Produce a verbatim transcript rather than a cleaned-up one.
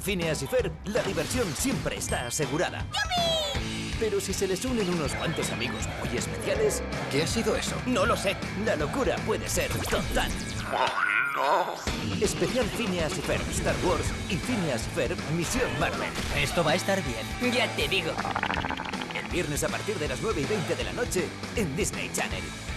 Phineas y Ferb, la diversión siempre está asegurada. ¡Yupi! Pero si se les unen unos cuantos amigos muy especiales... ¿Qué ha sido eso? No lo sé. La locura puede ser total. Especial Phineas y Ferb Star Wars y Phineas y Ferb Misión Marvel. Esto va a estar bien. Ya te digo. El viernes a partir de las nueve y veinte de la noche en Disney Channel.